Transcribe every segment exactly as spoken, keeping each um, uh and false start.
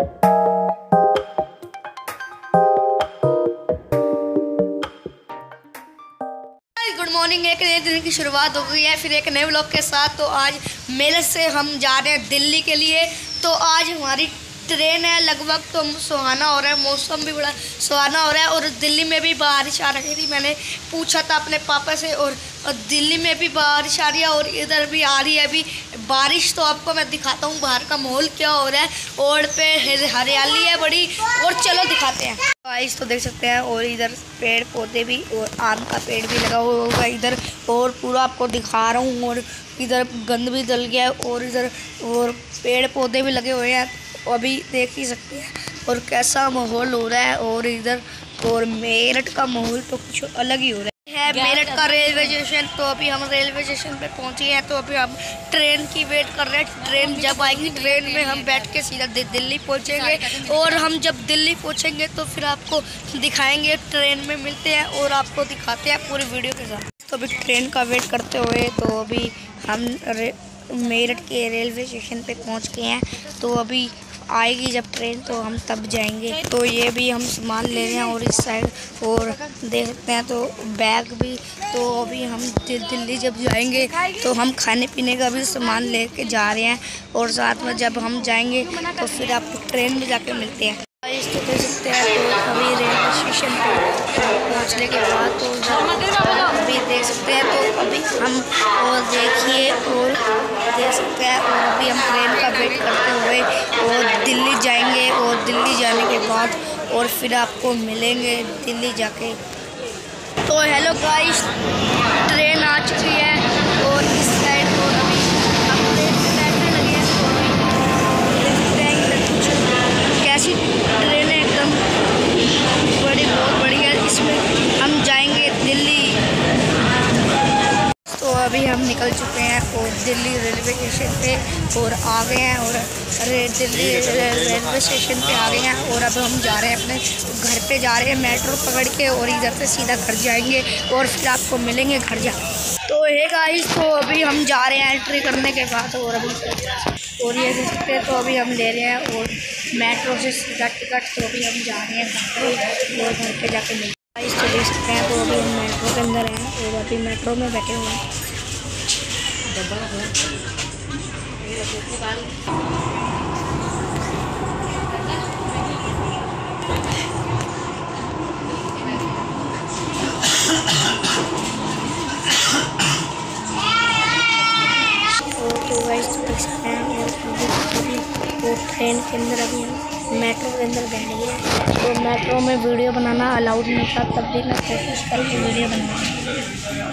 Good morning. एक नए दिन की शुरुआत हो गई है फिर एक नए व्लॉग के साथ। तो आज मेरठ से हम जा रहे हैं दिल्ली के लिए। तो आज हमारी ट्रेन है, लगभग तो सुहाना हो रहा है, मौसम भी बड़ा सुहाना हो रहा है और दिल्ली में भी बारिश आ रही थी। मैंने पूछा था अपने पापा से और, और दिल्ली में भी बारिश आ रही है और इधर भी आ रही है अभी बारिश। तो आपको मैं दिखाता हूँ बाहर का माहौल क्या हो रहा है। और पे हरियाली है बड़ी और चलो दिखाते हैं। बारिश तो देख सकते हैं और इधर पेड़ पौधे भी और आम का पेड़ भी लगा हुआ होगा इधर, और पूरा आपको दिखा रहा हूँ। और इधर गंद भी जल गया है और इधर और पेड़ पौधे भी लगे हुए हैं, अभी देख ही सकते हैं। और कैसा माहौल हो रहा है। और इधर और मेरठ का माहौल तो कुछ अलग ही हो रहा है। मेरठ का रेलवे स्टेशन, तो अभी हम रेलवे स्टेशन पे पहुंचे हैं। तो अभी हम ट्रेन की वेट कर रहे हैं। ट्रेन जब आएगी ट्रेन में हम बैठ के सीधा दिल्ली पहुंचेंगे। और हम जब दिल्ली पहुंचेंगे तो फिर आपको दिखाएंगे, ट्रेन में मिलते हैं और आपको दिखाते हैं पूरी वीडियो के साथ। तो अभी ट्रेन का वेट करते हुए तो अभी हम मेरठ के रेलवे स्टेशन पे पहुंच गए हैं। तो अभी आएगी जब ट्रेन तो हम तब जाएंगे। तो ये भी हम सामान ले रहे हैं और इस साइड और देख सकते हैं तो बैग भी। तो अभी हम दिल्ली जब जाएंगे तो हम खाने पीने का भी सामान लेके जा रहे हैं और साथ में जब हम जाएंगे तो फिर आपको ट्रेन में जाके मिलते हैं। इस तो देख सकते हैं तो अभी रेलवे स्टेशन पर पहुँचने के बाद तो अभी देख सकते हैं तो अभी हम और देखिए और देख सकते हैं और अभी हम ट्रेन का वेट करते हुए और दिल्ली जाएंगे। और दिल्ली जाने के बाद और फिर आपको मिलेंगे दिल्ली जाके। तो हेलो गाइस, ट्रेन आ चुकी है और इस साइड को अभी हम ट्रेन में बैठने लगे हैं। तो अभी देख सकते हैं इधर कुछ कैसी ट्रेन है, एकदम बड़ी बहुत बड़ी है। इसमें हम जाएंगे दिल्ली। तो अभी हम निकल चुके हैं और दिल्ली रेलवे स्टेशन पे और आ गए हैं और दिल्ली रेलवे स्टेशन पे आ गए हैं। और अब हम जा रहे हैं अपने घर पे जा रहे हैं मेट्रो पकड़ के और इधर से सीधा घर जाएंगे और फिर आपको मिलेंगे घर जा। तो हे गाइस, तो अभी हम जा रहे हैं एंट्री करने के बाद और अभी और ये देख सकते हैं तो अभी हम ले रहे हैं और मेट्रो से सीधा टिकट। तो अभी हम जा रहे हैं घर पे और घर पे जाके मिलते हैं। इस तो देख सकते हैं तो अभी हम मेट्रो के अंदर हैं और अभी मेट्रो में बैठे हुए हैं। तो गाइस देख सकते हैं और अभी वो ट्रेन के अंदर अभी हम मेट्रो के अंदर बैठ गए। तो मेट्रो में वीडियो बनाना अलाउड नहीं था, तब भी मैं कोशिश करके वीडियो बना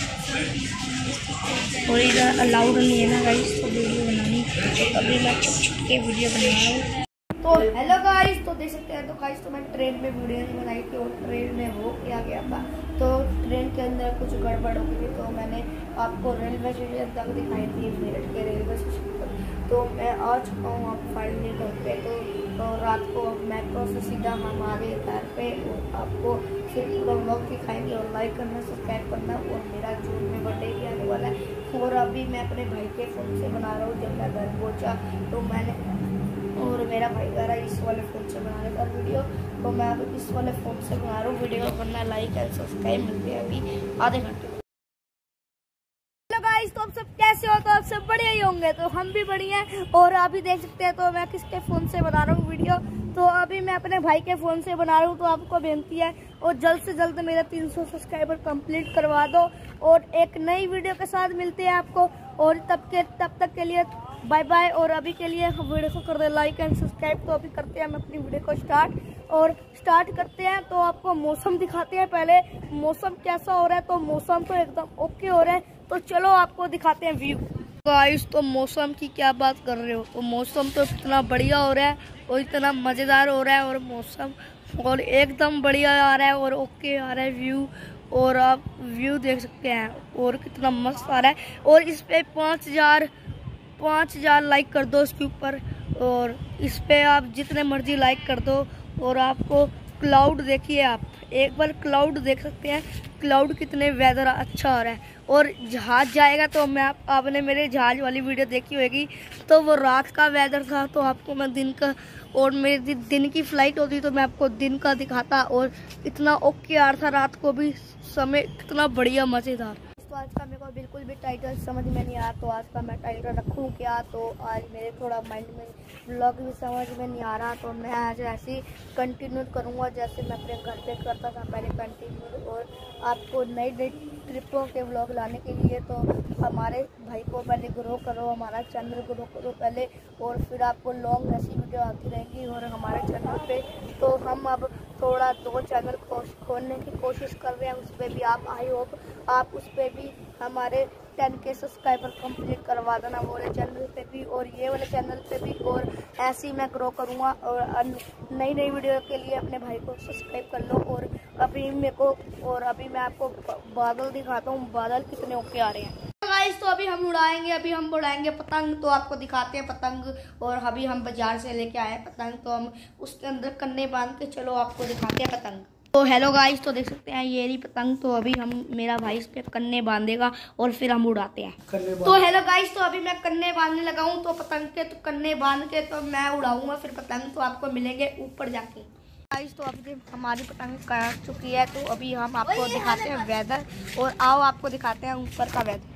और इधर अलाउड नहीं है ना गाइस तो वीडियो बनानी। तो अभी मैं छुप छुप के वीडियो बना रहा हूँ। तो हेलो गाइस, तो देख सकते हैं तो गाइस तो मैं ट्रेन में वीडियो नहीं बनाई थी और ट्रेन में हो क्या गया था। तो ट्रेन के अंदर कुछ गड़बड़ हो गई थी तो मैंने आपको रेलवे स्टेशन तक दिखाई थी, मेरठ के रेलवे स्टेशन पर। तो मैं आ चुका हूँ आप फाइनली घर पे। तो, तो रात को मेट्रो से सीधा हम आ गए घर पे और आपको फिर पूरा व्लॉग दिखाएंगे। और लाइक करना, सब्सक्राइब करना। और मेरा जून में बर्थडे भी आने वाला है और अभी मैं अपने भाई के फ़ोन से बना रहा हूँ। जब मैं घर पहुँचा तो मैंने और मेरा भाई कह रहा है इस वाले फ़ोन से बनाने का वीडियो, तो मैं अब इस वाले फ़ोन से बना रहा हूँ वीडियो। करना लाइक एंड सब्सक्राइब। मिलते हैं अभी आधे घंटे। हेलो गाइस, तो आप सब कैसे हो? तो आप सब बढ़िया ही होंगे। तो हम भी बढ़िया हैं और अभी देख सकते हैं तो मैं किसके फ़ोन से बना रहा हूँ वीडियो। तो अभी मैं अपने भाई के फ़ोन से बना रहा हूँ। तो आपको बेनती है और जल्द से जल्द मेरा तीन सौ सब्सक्राइबर कंप्लीट करवा दो और एक नई वीडियो के साथ मिलते हैं आपको। और तब के तब तक के लिए बाय बाय। और अभी के लिए वीडियो को कर दे लाइक एंड सब्सक्राइब। तो अभी करते हैं हम अपनी वीडियो को स्टार्ट और स्टार्ट करते हैं। तो आपको मौसम दिखाते हैं, पहले मौसम कैसा हो रहा है। तो मौसम तो एकदम ओके हो रहा है। तो चलो आपको दिखाते हैं व्यू। गाइस, तो मौसम की क्या बात कर रहे हो, तो मौसम तो इतना बढ़िया हो रहा है और इतना मज़ेदार हो रहा है और मौसम और एकदम बढ़िया आ रहा है और ओके आ रहा है व्यू। और आप व्यू देख सकते हैं और कितना मस्त आ रहा है। और इस पे पाँच हज़ार पाँच हज़ार लाइक कर दो इसके ऊपर। और इस पे आप जितने मर्जी लाइक कर दो और आपको क्लाउड देखिए आप, एक बार क्लाउड देख सकते हैं, क्लाउड कितने वेदर अच्छा हो रहा है। और जहाज़ जाएगा तो मैं आप, आपने मेरे जहाज़ वाली वीडियो देखी होगी, तो वो रात का वेदर था, तो आपको मैं दिन का, और मेरी दिन की फ़्लाइट होती तो मैं आपको दिन का दिखाता। और इतना ओके आ रहा था, रात को भी समय कितना बढ़िया मज़ेदार। तो आज का मेरे को बिल्कुल भी टाइटल समझ में नहीं आया, तो आज का मैं टाइटल रखूँ क्या, तो आज मेरे थोड़ा माइंड में व्लॉग भी समझ में नहीं आ रहा, तो मैं आज ऐसे ही कंटिन्यू करूँगा जैसे मैं अपने घर पे करता था पहले कंटिन्यू। और आपको नई नई ट्रिपों के व्लॉग लाने के लिए तो हमारे भाई को पहले ग्रो करो, हमारा चैनल ग्रो करो पहले, और फिर आपको लॉन्ग ऐसी वीडियो आती रहेंगी। और हमारे चैनल पे तो हम अब थोड़ा दो चैनल खोलने की कोशिश कर रहे हैं, उस पर भी आप, आई होप आप उस पर भी हमारे टेन के सब्सक्राइबर कंप्लीट करवा देना, वो वाले चैनल पे भी और ये वाले चैनल पे भी। और ऐसे ही मैं ग्रो करूँगा, और नई नई वीडियो के लिए अपने भाई को सब्सक्राइब कर लो। और अभी मेरे को और अभी मैं आपको बादल दिखाता हूँ, बादल कितने ओके आ रहे हैं गाइस। तो अभी हम उड़ाएंगे, अभी हम उड़ाएंगे पतंग, तो आपको दिखाते हैं पतंग। और अभी हम बाजार से लेके आए पतंग, तो हम उसके अंदर कन्ने बांध के, चलो आपको दिखाते हैं पतंग। तो हेलो गाइस, तो देख सकते हैं ये रही पतंग, तो अभी हम, मेरा भाई इस पे कन्ने बांधेगा और फिर हम उड़ाते हैं। तो हेलो गाइस, तो अभी मैं कन्ने बांधने लगा हूँ, तो पतंग के तो कन्ने बांध के तो मैं उड़ाऊंगा फिर पतंग, तो आपको मिलेंगे ऊपर जाके गाइस। तो अभी हमारी पतंग काट चुकी है, तो अभी हम आपको दिखाते हैं वेदर, और आओ आपको दिखाते हैं ऊपर का वेदर।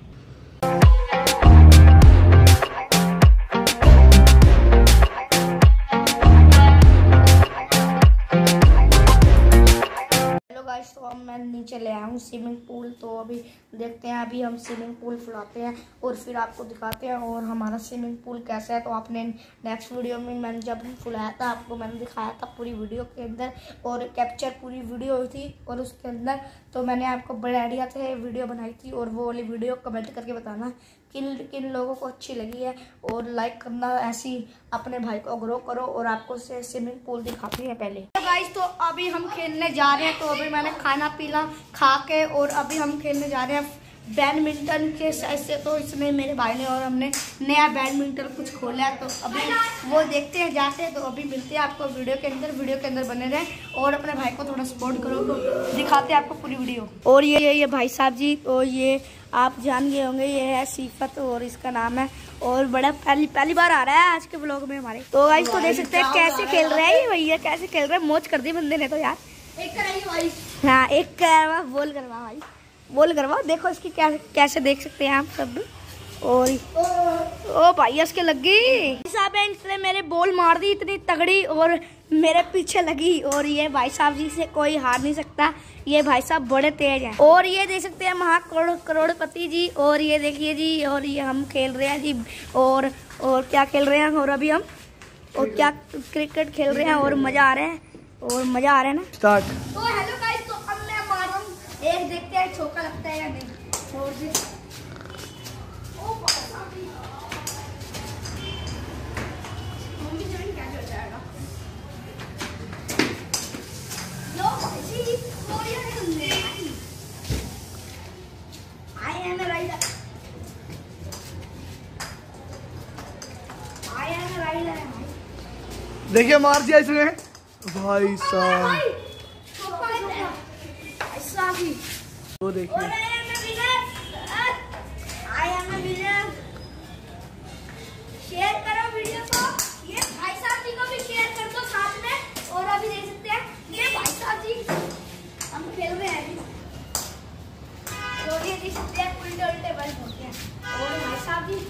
तो अब मैं नीचे ले आया हूँ स्विमिंग पूल, तो अभी देखते हैं, अभी हम स्विमिंग पूल फुलाते हैं और फिर आपको दिखाते हैं और हमारा स्विमिंग पूल कैसा है। तो आपने नेक्स्ट वीडियो में मैंने जब फुलाया था आपको मैंने दिखाया था पूरी वीडियो के अंदर, और कैप्चर पूरी वीडियो हुई थी और उसके अंदर, तो मैंने आपको बड़े आइडिया से वीडियो बनाई थी। और वो वाली वीडियो कमेंट करके बताना किन किन लोगों को अच्छी लगी है, और लाइक करना, ऐसी अपने भाई को ग्रो करो। और आपको से स्विमिंग पूल दिखाते हैं पहले। तो गाइस, तो अभी हम खेलने जा रहे हैं, तो अभी मैंने खाना पीना खा के और अभी हम खेलने जा रहे हैं बैडमिंटन के साइड से। तो इसमें मेरे भाई ने और हमने नया बैडमिंटन कुछ खोला है, तो अभी वो देखते हैं, जाते हैं। तो अभी मिलते हैं आपको वीडियो के अंदर, वीडियो के अंदर बने रहें और अपने भाई को थोड़ा सपोर्ट करो, तो दिखाते हैं आपको पूरी वीडियो। और ये ये भाई साहब जी, और ये आप जान गए होंगे, ये है सिफत और इसका नाम है, और बड़ा पहली पहली बार आ रहा है आज के ब्लॉग में हमारे। तो गाइस, तो देख सकते हैं कैसे खेल रहे हैं ये भैया, कैसे खेल रहे हैं, मौज कर दी बंदे ने तो यार। एक भाई, हाँ एक करवा, बोल करवा भाई, बोल करवा। देखो इसकी क्या कैसे देख सकते हैं आप सब। और ओ भाई इसके लग गई साहब, इसने मेरे बॉल मार दी इतनी तगड़ी और मेरे पीछे लगी। और ये भाई साहब जी से कोई हार नहीं सकता, ये भाई साहब बड़े तेज हैं। और ये देख सकते हैं महा करोड़पति जी, और ये देखिए जी, और ये हम खेल रहे हैं जी, और और क्या खेल रहे हैं, और अभी हम और क्या क्रिकेट खेल रहे हैं, और मजा आ रहा है, और मजा आ रहा है ना। स्टार्ट। तो हेलो गाइस, तो अब मैं मार रहा हूँ, एक देखते हैं चौका लगता है या नहीं। और जी ओ मम्मी जान क्या कर जाएगा। लो भाई जी, कोई नहीं I am rider, I am rider. देखिए मार दिया इसने भाई साहब, वो देखिए शेयर करो वीडियो को, ये भाई साहब जी को भी शेयर कर दो साथ में। और अभी देख सकते हैं ये भाई साहब जी हम खेल रहे हैं, और ये देख सकते हैं उल्टे उल्टे बल होते हैं। और भाई साहब जी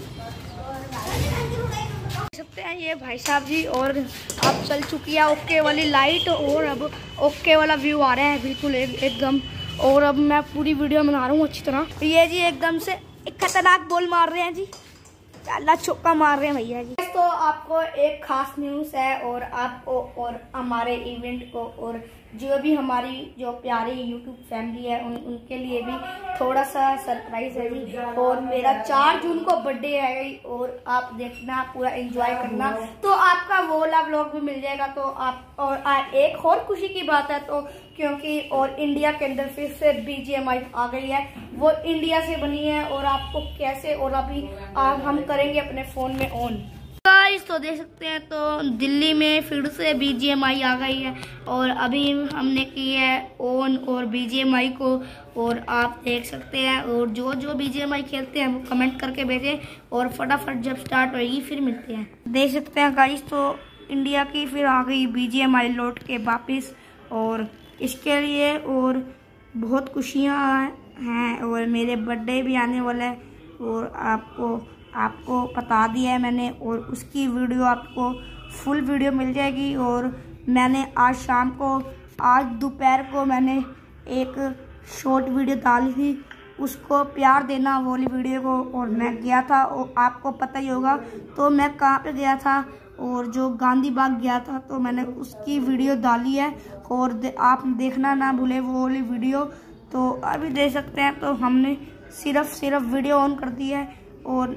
देख सकते हैं ये भाई साहब जी, और अब चल चुकी है ओके वाली लाइट, और अब ओके वाला व्यू आ रहा है बिल्कुल एकदम। और अब मैं पूरी वीडियो बना रहा हूँ अच्छी तरह। ये जी एकदम से एक खतरनाक बॉल मार रहे हैं जी, अल्लाह चौका मार रहे हैं भैया जी। तो आपको एक खास न्यूज़ है, और आपको और हमारे इवेंट को और जो भी हमारी जो प्यारी यूट्यूब फैमिली है उन उनके लिए भी थोड़ा सा सरप्राइज है जी। और मेरा चार जून को बर्थडे है, और आप देखना पूरा एंजॉय करना, तो आपका वो वाला व्लॉग भी मिल जाएगा। तो आप और आ, एक और खुशी की बात है, तो क्योंकि और इंडिया के अंदर फिर से बीजीएमआई आ गई है, वो इंडिया से बनी है, और आपको कैसे, और अभी आज हम करेंगे अपने फ़ोन में ऑन। गाइस तो देख सकते हैं तो दिल्ली में फिर से बीजीएमआई आ गई है और अभी हमने की है ऑन और बीजीएमआई को, और आप देख सकते हैं। और जो जो बीजीएमआई खेलते हैं वो कमेंट करके भेजें और फटाफट जब स्टार्ट होएगी फिर मिलते हैं। देख सकते हैं गाइस तो इंडिया की फिर आ गई बीजीएमआई लौट के वापिस, और इसके लिए और बहुत खुशियाँ हैं और मेरे बर्थडे भी आने वाला है और आपको आपको बता दिया है मैंने, और उसकी वीडियो आपको फुल वीडियो मिल जाएगी। और मैंने आज शाम को आज दोपहर को मैंने एक शॉर्ट वीडियो डाली थी, उसको प्यार देना वाली वीडियो को। और मैं गया था और आपको पता ही होगा तो मैं कहाँ पे गया था, और जो गांधी बाग गया था तो मैंने उसकी वीडियो डाली है और दे, आप देखना ना भूले वो वाली वीडियो। तो अभी देख सकते हैं तो हमने सिर्फ सिर्फ वीडियो ऑन कर दी है और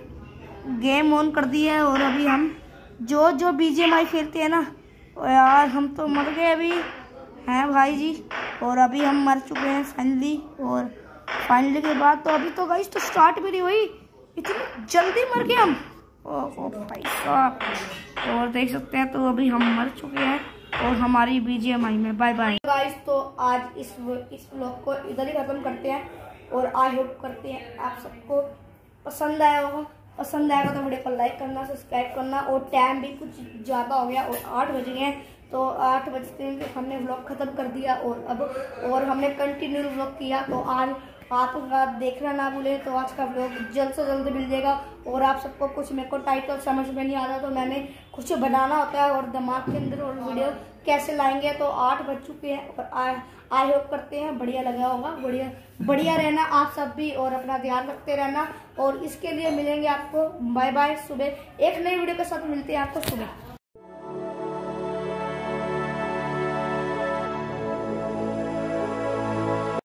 गेम ऑन कर दी है, और अभी हम जो जो बीजीएमआई खेलते हैं ना यार, हम तो मर गए अभी हैं भाई जी। और अभी हम मर चुके हैं फाइनली, और फाइनली के बाद तो अभी तो गाइस तो स्टार्ट भी नहीं हुई, इतनी जल्दी मर गए हम। ओह भाई साहब, और देख सकते हैं तो अभी हम मर चुके हैं और हमारी बीजीएमआई में बाय बाय। गाइस तो आज इस इस व्लॉग को इधर ही खत्म करते हैं, और आई होप करते हैं आप सबको पसंद आया होगा। पसंद आएगा तो वीडियो को लाइक करना, सब्सक्राइब करना। और टाइम भी कुछ ज़्यादा हो गया और आठ बज गए हैं, तो आठ बजते हैं हमने व्लॉग ख़त्म कर दिया। और अब और हमने कंटिन्यू व्लॉग किया, तो आज आप देखना ना भूलें। तो आज का व्लॉग जल्द से जल्द मिल जाएगा। और आप सबको कुछ मेरे को टाइटल समझ में नहीं आ रहा तो मैंने कुछ बनाना होता है और दिमाग के अंदर, और वीडियो कैसे लाएंगे। तो आठ बज चुके हैं और आई आई होप करते हैं बढ़िया लगा होगा। बढ़िया बढ़िया रहना आप सब भी, और अपना ध्यान रखते रहना। और इसके लिए मिलेंगे आपको बाय बाय सुबह, एक नई वीडियो के साथ मिलते हैं आपको सुबह।